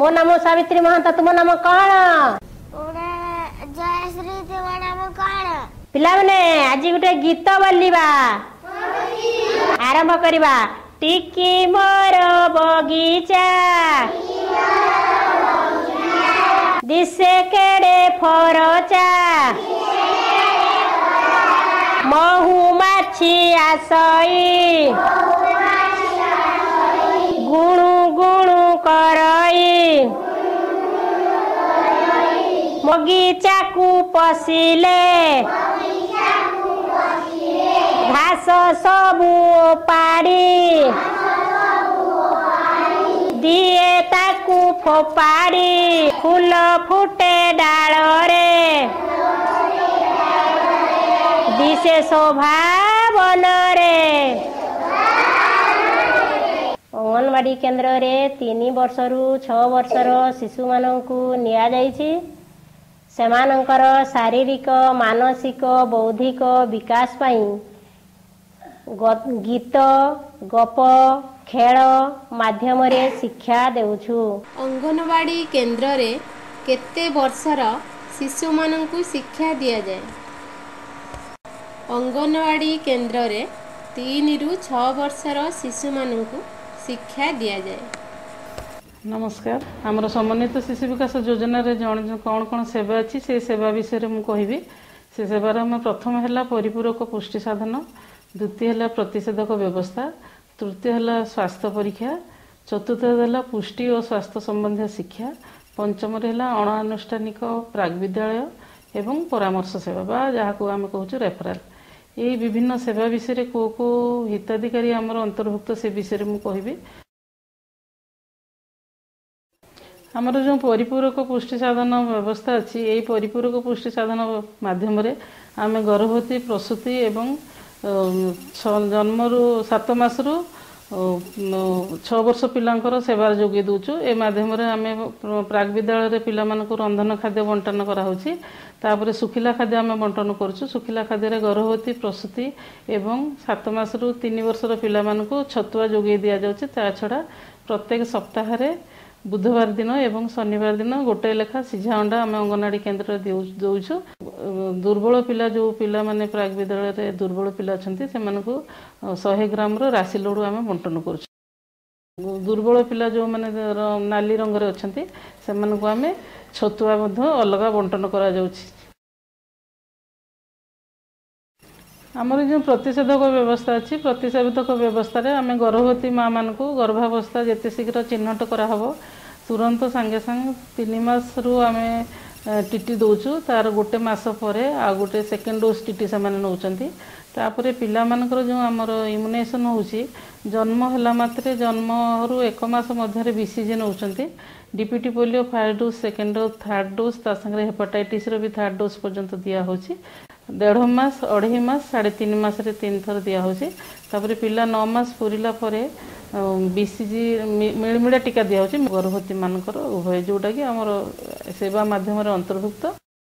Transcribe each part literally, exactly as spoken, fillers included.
मो नाम सावित्री महंत तुम नाम कौन? जयश्री तुम नाम कौन? पिला माने आज गोटे गीत बोलिबा आरंभ करिबा। टिकी मोर बगीचा दिसे केड़े फरचा महुमाछी आसई गुणु गुणु करई बगीचा को पशिले घास सबू पाड़ी दिए ताकू फोपाड़ी फूल फुटे डाल रे दिसे शोभा बन रे। अंगनवाड़ी केन्द्र रे तीन वर्ष रु छह वर्षर शिशु माननकु निया जाइछि। सेमानंकर शारीरिक मानसिक बौद्धिक विकास पाई गीत गप खेल माध्यम रे शिक्षा देउछु। अंगनवाड़ी केन्द्र रे केते वर्षर शिशु माननकु शिक्षा दिया जाए? अंगनवाड़ी केन्द्र रे तीन रु छह वर्षर शिशु माननकु शिक्षा दिया जाए। नमस्कार, आमर समन्वित शिशु विकास योजना रे जन कौन कौन सेवा अच्छी से सेवा विषय में कहबी। से सेवार आम प्रथम है परिपूरक पुष्टि साधन, द्वितीय है प्रतिषेधक व्यवस्था, तृतीय है स्वास्थ्य परीक्षा, चतुर्थ है पुष्टि और स्वास्थ्य संबंधी शिक्षा, पंचम है अणानुष्ठानिक प्राग विद्यालय एवं परामर्श सेवा बा जहाँ को आम कहूँ रेफराल। ये विभिन्न सेवा विषय को को हिताधिकारी आमर अंतर्भुक्त से विषय में कहबी। आमर जो परिपूरक पुष्टि साधन व्यवस्था अच्छी यही परिपूरक पुष्टि साधन माध्यम आम गर्भवती प्रसूति एवं जन्म रु सात मास रु छह वर्ष पिलांकर सेवा जोगे दूचु। ए माध्यम आम प्राग विद्यालय पिला मानकु रंधन खाद्य बंटन कराउछि। तापर सुखिला खाद्य आम बंटन करछु। सुखिला खाद्य गर्भवती प्रसूति एवं सात मास रु तीन वर्षर पिला मानकु छतुआ जोगे दिया जाउछि। ता छडा प्रत्येक सप्ताह रे बुधवार दिन एवं शनिवार दिन गोटे लेखा सिझा अंडा आम अंगनवाड़ी केन्द्र दौचु। दुर्बल पिला जो पिला माने प्राग विद्यालय रे दुर्बल पिला अछंती सेमानकु सौ ग्राम रो राशि लडू आम बंटन करछु। दुर्बल पिला जो माने नाली रंग रे अछंती सेमानकु आम छतुआ मध्य अलग बंटन करा जाउछि। आमर जो प्रतिषेधक व्यवस्था अच्छी प्रतिषेधक व्यवस्था रे आम गर्भवती माँ मान को गर्भावस्था जिते शीघ्र चिन्हट कराहब तुरंत सांगे सांग तीन मास रु आम टीटी दौचु। तार गोटे मास पर आ गोटे सेकेंड डोज टीटी से नौकरी। तापर पिला मानकर जो आमर इम्युनेसन होउछि जन्म होला मात्रे जन्म रु एक मास मध्य बीसीजी नौकरी। DPT polio first dose second dose third dose ता संगे हेपाटाइटिस रो भी थर्ड डोज पर्यंत दिया होछि। डेढ़ मास अढ़ाई मास साढ़े तीन मास रे तीन थर दिया होछि। तापर पिला नौ मास पूरिला परे बीसीजी मिलमिड़ा टीका दिया होछि गर्भवती मानकर उभय जोटा कि आमर सेवा माध्यम अंतर्भुक्त।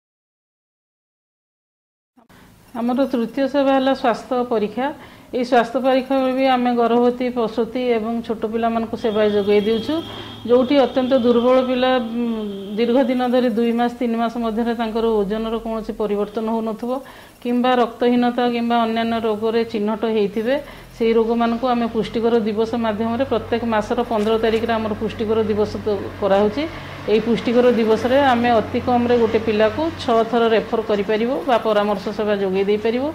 आमर तृतीय सेवा है स्वास्थ्य परीक्षा। ये स्वास्थ्य परीक्षा में भी आम गर्भवती प्रसूति एवं छोट पिला मानक सेवा जोगाई देउछु। जोटी अत्यंत दुर्बल पिला दीर्घ दिन धरी दुई मास तीन मास मध्य ओजन कौन परिवर्तन हो नथुबो किंबा रक्तहीनता किंबा अन्यान्य रोग रे चिन्हट होइथिबे से रोग मानक आम पुष्टिकर दिवस माध्यम प्रत्येक मासर पंद्रह तारिख रे आमर पुष्टिकर दिवस कराउछि। एई पुष्टिकर दिवस रे आम अति कम रे गोटे पिला को छह थर रेफर करि परिबो बा परामर्श सेवा जोगाई दे परिबो।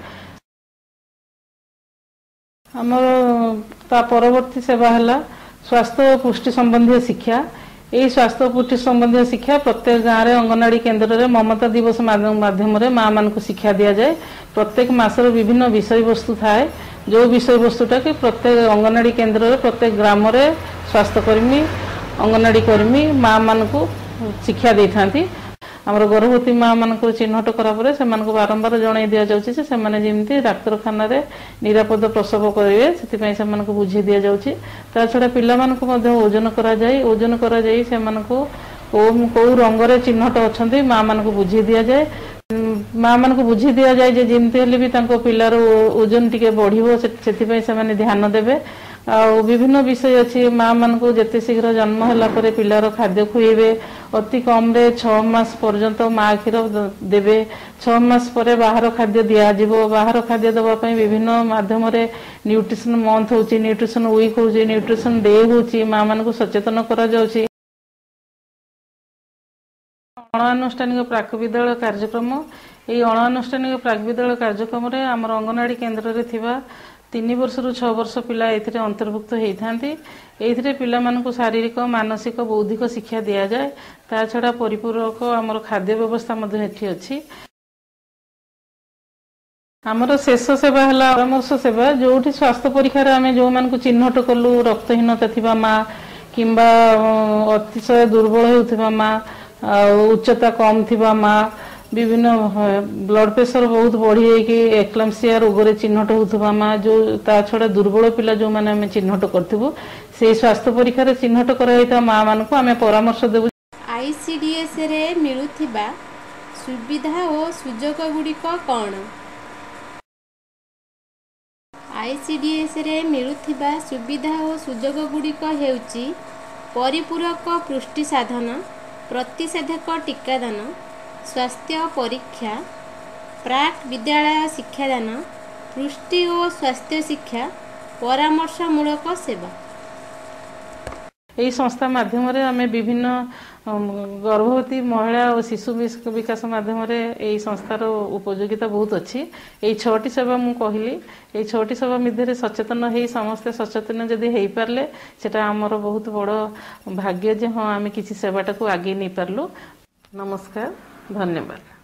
आमर ता परवर्ती सेवा है स्वास्थ्य पुष्टि संबंधी शिक्षा। यही स्वास्थ्य पुष्टि संबंधी शिक्षा प्रत्येक गाँव में अंगनवाड़ी केन्द्र में ममता दिवस माध्यम माँ मान को शिक्षा दि जाए। प्रत्येक मासर विभिन्न विषय वस्तु थाए जो विषय वस्तुटा कि प्रत्येक अंगनवाड़ी केन्द्र में प्रत्येक ग्राम में स्वास्थ्यकर्मी अंगनवाड़ी कर्मी माँ मान को शिक्षा दे था। आमर गर्भवती माँ मान चिन्हट करापर से बारंबार जन दि जाऊँगी जमी डाक्तखाना निरापद प्रसव करेंगे से बुझे दि जाऊँगी। ता छड़ा पिला ओजन कराए ओजन कराई से कौ रंगे चिन्हट अच्छा माँ मान बुझे दि जाए। माँ मान बुझी दि जाए जमी भी पिलार ओजन टी बढ़ो से ध्यान देवे। ଆଉ ବିଭିନ୍ନ ବିଷୟ ଅଛି। ମା ମାନଙ୍କୁ ଯେତେ ଶୀଘ୍ର ଜନ୍ମ ହେଲା ପରେ ପିଲାର ଖାଦ୍ୟ ଖୁଆଇବେ, ଅତି କମରେ ଛଅ ମାସ ପର୍ଯ୍ୟନ୍ତ ମା କ୍ଷୀର ଦେବେ, ଛଅ ମାସ ପରେ ବାହାର ଖାଦ୍ୟ ଦିଆଯିବ। ବାହାର ଖାଦ୍ୟ ଦେବା ପାଇଁ ବିଭିନ୍ନ ମାଧ୍ୟମରେ ନ୍ୟୁଟ୍ରିସନ ମନ୍ଥ ହେଉଛି, ନ୍ୟୁଟ୍ରିସନ ୱିକ୍ ହେଉଛି, ନ୍ୟୁଟ୍ରିସନ ଡେ ହେଉଛି, ମା ମାନଙ୍କୁ ସଚେତନ କରାଯାଉଛି। ଅଣଆନୁଷ୍ଠାନିକ ପ୍ରାକ ବିଦ୍ୟାଳୟ କାର୍ଯ୍ୟକ୍ରମ, ଏହି ଅଣଆନୁଷ୍ଠାନିକ ପ୍ରାକ ବିଦ୍ୟାଳୟ କାର୍ଯ୍ୟକ୍ରମରେ ଆମର ଅଙ୍ଗନୱାଡ଼ି କେନ୍ଦ୍ରରେ ଥିବା ତିନି ବର୍ଷରୁ ଛଅ ବର୍ଷ ପିଲା ଏଥିରେ ଅନ୍ତର୍ଭୁକ୍ତ ହୋଇଥାନ୍ତି। ଏଥିରେ ପିଲାମାନଙ୍କୁ ଶାରୀରିକ, ମାନସିକ, ବୌଦ୍ଧିକ ଶିକ୍ଷା ଦିଆଯାଏ। ତା ଛଡ଼ା ପରିପୂରକ ଆମର ଖାଦ୍ୟ ବ୍ୟବସ୍ଥା ମଧ୍ୟ ଏଠି ଅଛି। ଆମର ଶେଷ ସେବା ହେଲା ପରାମର୍ଶ ସେବା, ଯୋଉଠି ସ୍ୱାସ୍ଥ୍ୟ ପରୀକ୍ଷାରେ ଆମେ ଯେଉଁମାନଙ୍କୁ ଚିହ୍ନଟ କଲୁ ରକ୍ତହୀନତା ଥିବା ମା କିମ୍ବା ଅତିଶୟ ଦୁର୍ବଳ ହେଉଥିବା ମା, ଆଉ ଉଚ୍ଚତା କମ୍ ଥିବା ମା, ବିଭିନ୍ନ ବ୍ଲଡ଼ ପ୍ରେସର ବହୁତ ବଢ଼ିଯାଇକି ଏକ୍ଲାମ୍ସିଆ ରୋଗରେ ଚିହ୍ନଟ ହେଉଥିବା ମା, ଯେଉଁ ତା ଛଡ଼ା ଦୁର୍ବଳ ପିଲା ଯେଉଁମାନେ ଆମେ ଚିହ୍ନଟ କରିଥିବୁ, ସେଇ ସ୍ୱାସ୍ଥ୍ୟ ପରୀକ୍ଷାରେ ଚିହ୍ନଟ କରାଯାଇଥିବା ମା ମାନଙ୍କୁ ଆମେ ପରାମର୍ଶ ଦେବୁ। ଆଇସିଡିଏସରେ ମିଳୁଥିବା ସୁବିଧା ଓ ସୁଯୋଗ ଗୁଡ଼ିକ କ'ଣ? ଆଇସିଡିଏସରେ ମିଳୁଥିବା ସୁବିଧା ଓ ସୁଯୋଗ ଗୁଡ଼ିକ ହେଉଛି ପରିପୂରକ ପୁଷ୍ଟି ସାଧନ, ପ୍ରତିଷେଧକ ଟିକାଦାନ, ସ୍ୱାସ୍ଥ୍ୟ ପରୀକ୍ଷା, ପ୍ରାକ୍ ବିଦ୍ୟାଳୟ ଶିକ୍ଷାଦାନ, ପୁଷ୍ଟି ଓ ସ୍ୱାସ୍ଥ୍ୟ ଶିକ୍ଷା, ପରାମର୍ଶମୂଳକ ସେବା। ଏହି ସଂସ୍ଥା ମାଧ୍ୟମରେ ଆମେ ବିଭିନ୍ନ ଗର୍ଭବତୀ ମହିଳା ଓ ଶିଶୁ ବିକାଶ ମାଧ୍ୟମରେ ଏହି ସଂସ୍ଥାର ଉପଯୋଗିତା ବହୁତ ଅଛି। ଏହି ଛଅଟି ସେବା ମୁଁ କହିଲି, ଏହି ଛଅଟି ସେବା ମଧ୍ୟରେ ସଚେତନ ହେଇ ସମସ୍ତେ ସଚେତନ ଯଦି ହେଇପାରିଲେ ସେଟା ଆମର ବହୁତ ବଡ଼ ଭାଗ୍ୟ ଯେ ହଁ ଆମେ କିଛି ସେବାଟାକୁ ଆଗେଇ ନେଇପାରିଲୁ। ନମସ୍କାର, ଧନ୍ୟବାଦ।